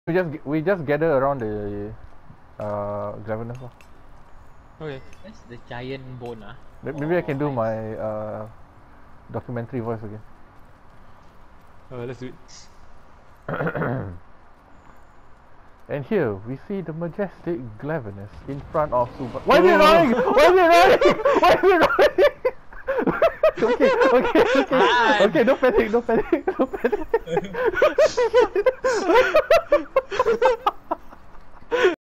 We just gather around the Glaverness. Okay. That's the giant bone, ah. Maybe I can do my documentary voice again. Let's do it. And here we see the majestic Glaverness in front of Super. Why is it annoying? Why is it annoying? Why is it annoying? Okay, don't panic, don't panic, don't panic.